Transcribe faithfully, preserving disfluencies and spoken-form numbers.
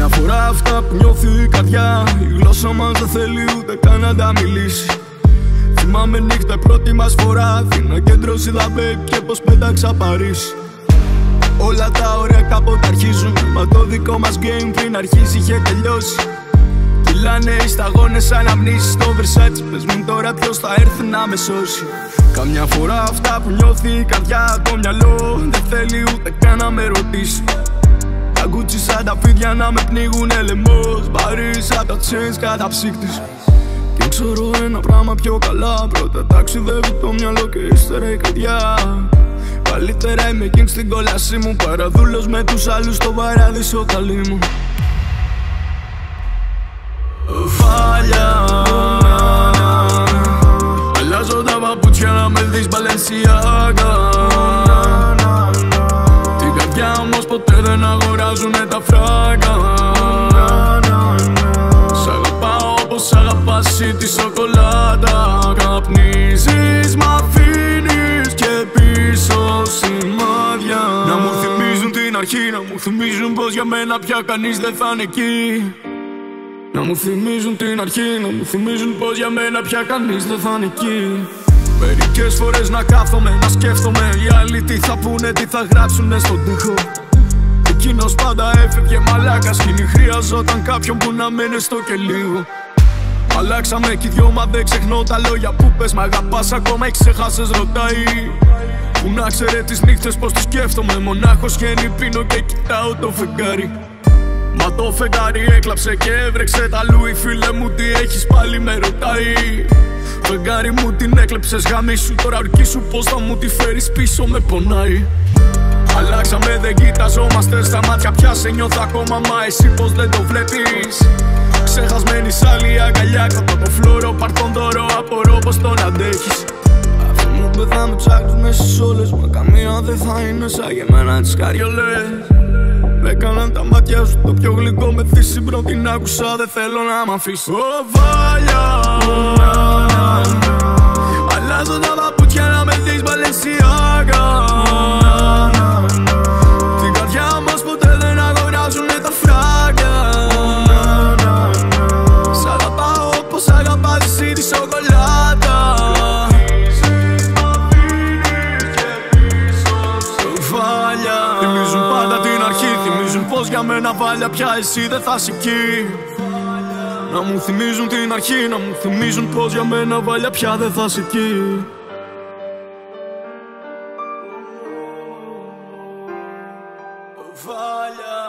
Καμιά φορά αυτά που νιώθει η καρδιά, η γλώσσα μας δεν θέλει ούτε καν να τα μιλήσει. Θυμάμαι νύχτα πρώτη μας φορά, Αθήνα κέντρο είδαμε και πως πέταξα Παρίσι. Όλα τα ωραία κάποτε αρχίζουν, μα το δικό μας game πριν αρχίσει είχε τελειώσει. Κυλάνε οι σταγόνες αναμνήσεις στο Versace. Πες μου τώρα ποιος θα έρθει να με σώσει. Καμιά φορά αυτά που νιώθει η καρδιά, το μυαλό δεν θέλει ούτε καν να με ρωτήσει. Τα Gucci σαν τα φίδια να με πνίγουνε λαιμός, Παρίς σαν τα chains καταψύκτης. Και ξέρω ένα πράγμα πιο καλά, πρώτα ταξιδεύει το μυαλό και ύστερα η καρδιά. Καλύτερα είμαι king στην κόλασή μου, παρά δούλος με τους άλλους στο παράδεισο καλή μου. Φάλια, αλλάζω τα παπούτσια να με δεις Balenciaga. Την καρδιά όμως ποτέ δεν αγοράζουνε τα φράγκα. Σ' αγαπάω όπως αγαπάς εσύ τη σοκολάτα. Καπνίζεις, μ' αφήνεις και πίσω σημάδια να μου θυμίζουν την αρχή, να μου θυμίζουν πως για μένα πια κανείς δεν θα είναι εκεί. Να μου θυμίζουν την αρχή, να μου θυμίζουν πως για μένα πια κανείς δεν θα είναι εκεί. Μερικές φορές να κάθομαι, να σκέφτομαι οι άλλοι τι θα πούνε, τι θα γράψουνε στον τοίχο. Εκείνος πάντα έφευγε μαλάκας, σκηνή χρειαζόταν κάποιον που να μένει στο και λίγο. Αλλάξαμε κι οι δυο, μα δεν ξεχνώ τα λόγια που πες. Μ' αγαπάς ακόμα ή ξεχάσες, ρωτάει. Που να ξέρε τις νύχτες πως τους σκέφτομαι. Μονάχος χένι πίνω και κοιτάω το φεγγάρι. Μα το φεγγάρι έκλαψε και έβρεξε τα λούι. Φίλε μου τι έχεις πάλι με ρωτάει. Φεγγάρι μου την έκλεψες γαμίσου. Τώρα ορκίσου πως θα μου τη φέρεις πίσω, με πονάει. Αλλάξαμε, δεν κοιταζόμαστε στα μάτια πια. Σε νιώθω ακόμα, μα εσύ πως δεν το βλέπεις. Ξεχασμένη σ' άλλη αγκαλιά, κάτω το φλόρο, πάρ' τον δώρο, απορώ πως τον αντέχεις. Αυτή μου πε θα με ψάχνεις μέσα στις όλες, μα καμία δεν θα είναι σαν για μένα τις καριολές. Με έκαναν τα μάτια σου το πιο γλυκό, με θύση πρώτη να άκουσα, δεν θέλω να μ' αφήσεις. Ω Βάλια, αλλάζω τα παπούτσια να με δεις Balenciaga. Την καρδιά μας ποτέ δεν αγοράζουνε τα φράγκα. Σ' αγαπάω όπως αγαπάς εσύ τη σοκολάτα. Βάλια, θυμίζουν πάντα την αρχή, θυμίζουν πως για μένα Βάλια πια εσύ δεν θα είσαι εκεί. Να μου θυμίζουν την αρχή, να μου θυμίζουν πως για μένα Βάλια πια δεν θα είσαι εκεί. Βάλια.